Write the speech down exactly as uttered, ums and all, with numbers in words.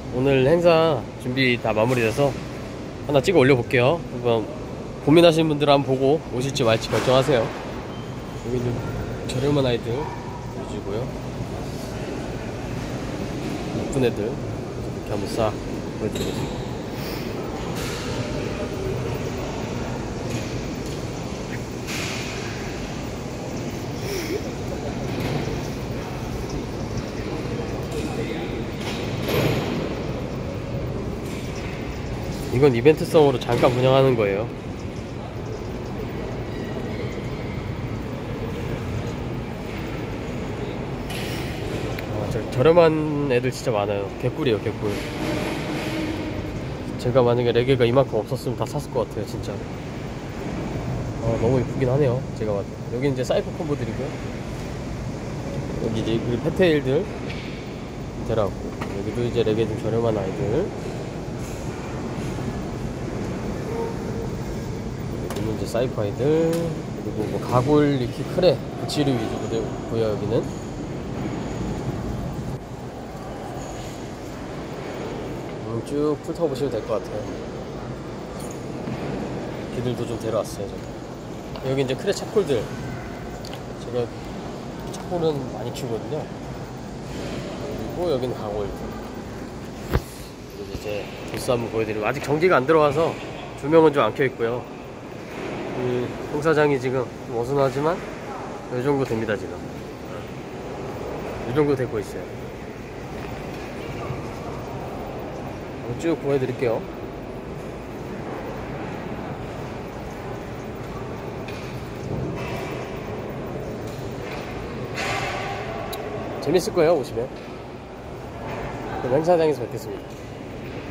오늘 행사 준비 다 마무리돼서 하나 찍어 올려볼게요. 한번 고민하시는 분들은 한번 보고 오실지 말지 결정하세요. 여기는 저렴한 아이들 위주고요. 예쁜 애들 이렇게 한번 싹 보여드리겠습니다. 이건 이벤트성으로 잠깐 운영하는 거예요. 아, 저, 저렴한 애들 진짜 많아요. 개꿀이에요, 개꿀. 제가 만약에 레게가 이만큼 없었으면 다 샀을 것 같아요, 진짜. 아, 너무 이쁘긴 하네요, 제가 봐도. 여기 이제 사이퍼 콤보들이고요. 여기 이제 그리고 페테일들 데라고. 여기도 이제 레게 좀 저렴한 아이들. 여기는 이제 사이퍼 아이들. 그리고 뭐 가골 리키 크레 부치류 위주고요. 여기는 음, 쭉 훑어보시면 될 것 같아요. 걔들도 좀 데려왔어요, 제가. 여기 이제 크레 차콜들. 제가 차콜은 많이 키우거든요. 그리고 여기는 가골들. 그리고 이제 도수 한번 보여드리고, 아직 정지가 안 들어와서 조명은 좀 안 켜있고요. 이 행사장이 지금 좀 어수선하지만 이 정도 됩니다. 지금 이 정도 되고 있어요. 쭉 보여드릴게요. 재밌을 거예요, 오시면. 그럼 행사장에서 뵙겠습니다.